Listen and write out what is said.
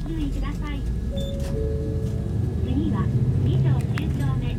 注意ください。次は2条9丁目